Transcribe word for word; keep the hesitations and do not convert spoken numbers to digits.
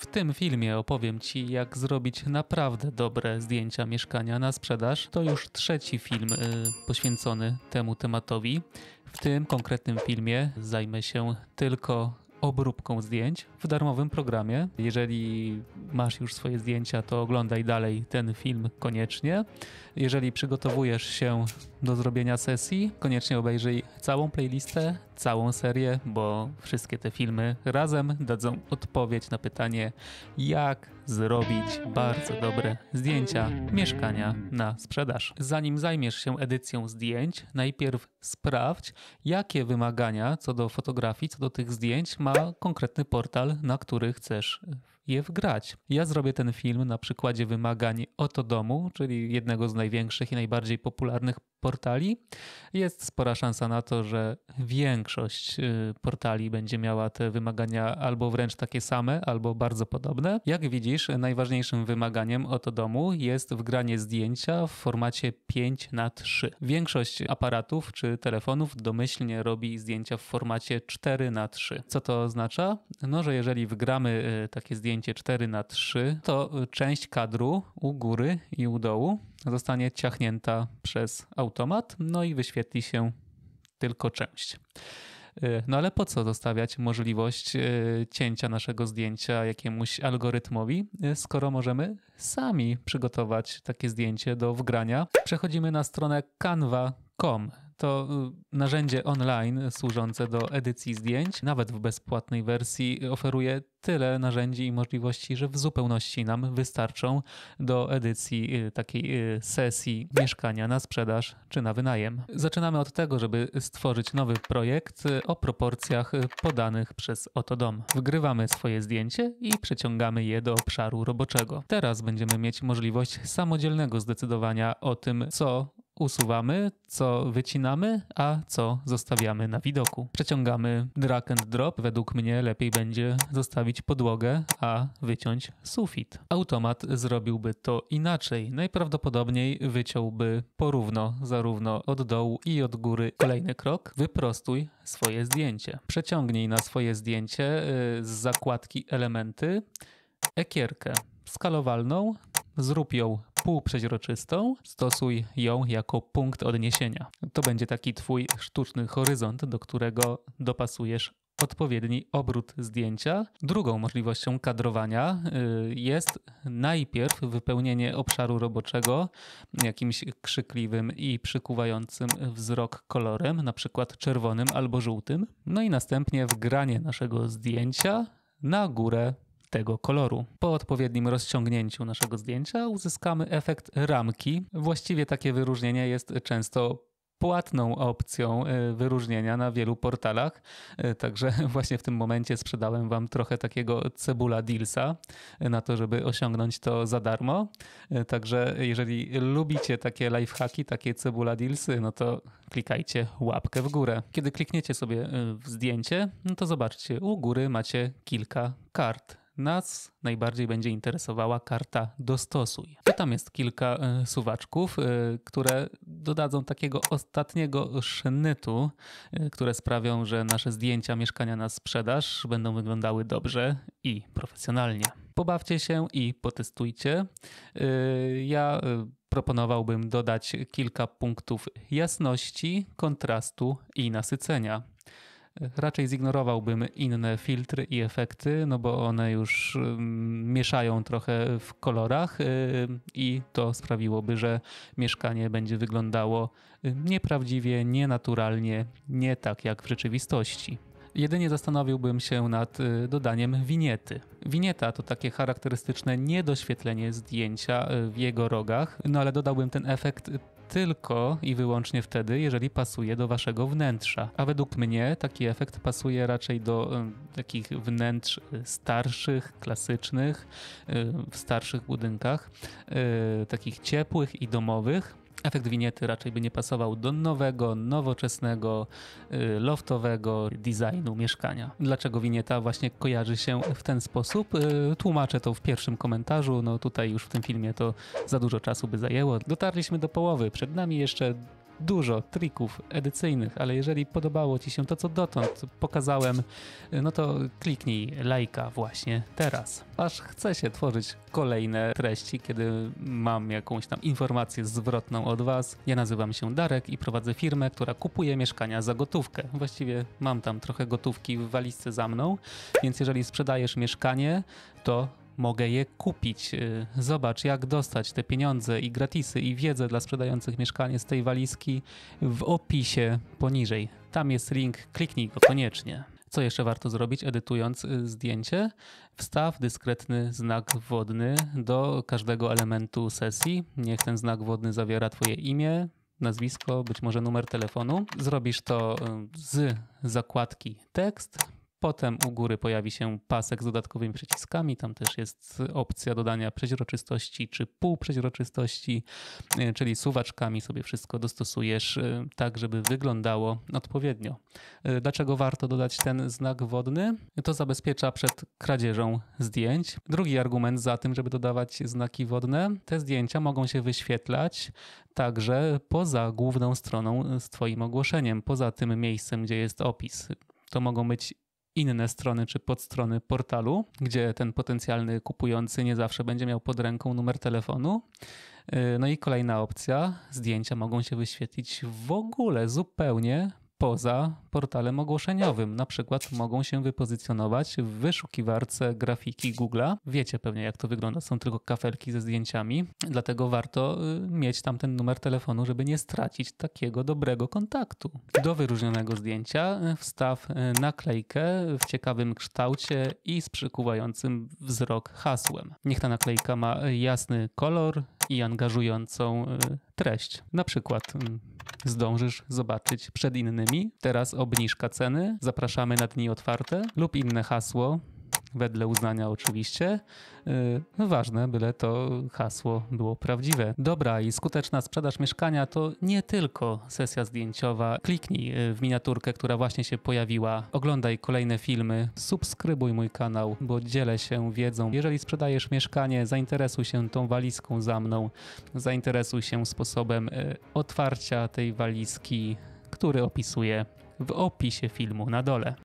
tym filmie opowiem Ci, jak zrobić naprawdę dobre zdjęcia mieszkania na sprzedaż. To już trzeci film y, poświęcony temu tematowi. W tym konkretnym filmie zajmę się tylko obróbką zdjęć w darmowym programie. Jeżeli masz już swoje zdjęcia, to oglądaj dalej ten film koniecznie. Jeżeli przygotowujesz się do zrobienia sesji, koniecznie obejrzyj całą playlistę, całą serię, bo wszystkie te filmy razem dadzą odpowiedź na pytanie, jak zrobić bardzo dobre zdjęcia mieszkania na sprzedaż. Zanim zajmiesz się edycją zdjęć, najpierw sprawdź, jakie wymagania co do fotografii, co do tych zdjęć ma konkretny portal, na który chcesz je wgrać. Ja zrobię ten film na przykładzie wymagań Otodomu, czyli jednego z największych i najbardziej popularnych portali. Jest spora szansa na to, że większość portali będzie miała te wymagania albo wręcz takie same, albo bardzo podobne. Jak widzisz, najważniejszym wymaganiem Otodomu jest wgranie zdjęcia w formacie pięć na trzy. Większość aparatów czy telefonów domyślnie robi zdjęcia w formacie cztery na trzy. Co to oznacza? No, że jeżeli wgramy takie zdjęcie cztery na trzy, to część kadru u góry i u dołu zostanie ciachnięta przez automat, no i wyświetli się tylko część. No ale po co zostawiać możliwość cięcia naszego zdjęcia jakiemuś algorytmowi, skoro możemy sami przygotować takie zdjęcie do wgrania? Przechodzimy na stronę canva kropka com. To narzędzie online służące do edycji zdjęć. Nawet w bezpłatnej wersji oferuje tyle narzędzi i możliwości, że w zupełności nam wystarczą do edycji takiej sesji mieszkania na sprzedaż czy na wynajem. Zaczynamy od tego, żeby stworzyć nowy projekt o proporcjach podanych przez Otodom. Wgrywamy swoje zdjęcie i przeciągamy je do obszaru roboczego. Teraz będziemy mieć możliwość samodzielnego zdecydowania o tym, co usuwamy, co wycinamy, a co zostawiamy na widoku. Przeciągamy drag and drop. Według mnie lepiej będzie zostawić podłogę, a wyciąć sufit. Automat zrobiłby to inaczej. Najprawdopodobniej wyciąłby porówno, zarówno od dołu i od góry. Kolejny krok. Wyprostuj swoje zdjęcie. Przeciągnij na swoje zdjęcie z zakładki elementy ekierkę skalowalną. Zrób ją półprzeźroczystą, stosuj ją jako punkt odniesienia. To będzie taki twój sztuczny horyzont, do którego dopasujesz odpowiedni obrót zdjęcia. Drugą możliwością kadrowania jest najpierw wypełnienie obszaru roboczego jakimś krzykliwym i przykuwającym wzrok kolorem, na przykład czerwonym albo żółtym, no i następnie wgranie naszego zdjęcia na górę tego koloru. Po odpowiednim rozciągnięciu naszego zdjęcia uzyskamy efekt ramki. Właściwie takie wyróżnienie jest często płatną opcją wyróżnienia na wielu portalach, także właśnie w tym momencie sprzedałem Wam trochę takiego cebula dealsa na to, żeby osiągnąć to za darmo. Także jeżeli lubicie takie lifehacki, takie cebula dealsy, no to klikajcie łapkę w górę. Kiedy klikniecie sobie w zdjęcie, no to zobaczcie, u góry macie kilka kart. Nas najbardziej będzie interesowała karta dostosuj. To tam jest kilka y, suwaczków, y, które dodadzą takiego ostatniego sznytu, y, które sprawią, że nasze zdjęcia mieszkania na sprzedaż będą wyglądały dobrze i profesjonalnie. Pobawcie się i potestujcie. Y, ja y, proponowałbym dodać kilka punktów jasności, kontrastu i nasycenia. Raczej zignorowałbym inne filtry i efekty, no bo one już y, mieszają trochę w kolorach y, i to sprawiłoby, że mieszkanie będzie wyglądało nieprawdziwie, nienaturalnie, nie tak jak w rzeczywistości. Jedynie zastanowiłbym się nad y, dodaniem winiety. Winieta to takie charakterystyczne niedoświetlenie zdjęcia w jego rogach, no ale dodałbym ten efekt tylko i wyłącznie wtedy, jeżeli pasuje do waszego wnętrza. A według mnie taki efekt pasuje raczej do y, takich wnętrz starszych, klasycznych, y, w starszych budynkach, y, takich ciepłych i domowych. Efekt winiety raczej by nie pasował do nowego, nowoczesnego, loftowego designu mieszkania. Dlaczego winieta właśnie kojarzy się w ten sposób? Tłumaczę to w pierwszym komentarzu. No tutaj już w tym filmie to za dużo czasu by zajęło. Dotarliśmy do połowy. Przed nami jeszcze dużo trików edycyjnych, ale jeżeli podobało Ci się to, co dotąd pokazałem, no to kliknij lajka właśnie teraz. Aż chce się tworzyć kolejne treści, kiedy mam jakąś tam informację zwrotną od Was. Ja nazywam się Darek i prowadzę firmę, która kupuje mieszkania za gotówkę. Właściwie mam tam trochę gotówki w walizce za mną, więc jeżeli sprzedajesz mieszkanie, to mogę je kupić. Zobacz, jak dostać te pieniądze i gratisy i wiedzę dla sprzedających mieszkanie z tej walizki w opisie poniżej. Tam jest link, kliknij go koniecznie. Co jeszcze warto zrobić, edytując zdjęcie? Wstaw dyskretny znak wodny do każdego elementu sesji. Niech ten znak wodny zawiera Twoje imię, nazwisko, być może numer telefonu. Zrobisz to z zakładki tekst. Potem u góry pojawi się pasek z dodatkowymi przyciskami, tam też jest opcja dodania przeźroczystości czy półprzeźroczystości, czyli suwaczkami sobie wszystko dostosujesz tak, żeby wyglądało odpowiednio. Dlaczego warto dodać ten znak wodny? To zabezpiecza przed kradzieżą zdjęć. Drugi argument za tym, żeby dodawać znaki wodne, te zdjęcia mogą się wyświetlać także poza główną stroną z Twoim ogłoszeniem, poza tym miejscem, gdzie jest opis. To mogą być inne strony czy podstrony portalu, gdzie ten potencjalny kupujący nie zawsze będzie miał pod ręką numer telefonu. No i kolejna opcja, zdjęcia mogą się wyświetlić w ogóle zupełnie poza portalem ogłoszeniowym. Na przykład mogą się wypozycjonować w wyszukiwarce grafiki Google'a. Wiecie pewnie, jak to wygląda, są tylko kafelki ze zdjęciami, dlatego warto mieć tam ten numer telefonu, żeby nie stracić takiego dobrego kontaktu. Do wyróżnionego zdjęcia wstaw naklejkę w ciekawym kształcie i z przykuwającym wzrok hasłem. Niech ta naklejka ma jasny kolor i angażującą treść. Na przykład zdążysz zobaczyć przed innymi. Teraz obniżka ceny, zapraszamy na dni otwarte lub inne hasło, wedle uznania oczywiście. Yy, ważne, byle to hasło było prawdziwe. Dobra, i skuteczna sprzedaż mieszkania to nie tylko sesja zdjęciowa. Kliknij w miniaturkę, która właśnie się pojawiła. Oglądaj kolejne filmy, subskrybuj mój kanał, bo dzielę się wiedzą. Jeżeli sprzedajesz mieszkanie, zainteresuj się tą walizką za mną. Zainteresuj się sposobem otwarcia tej walizki, który opisuję w opisie filmu na dole.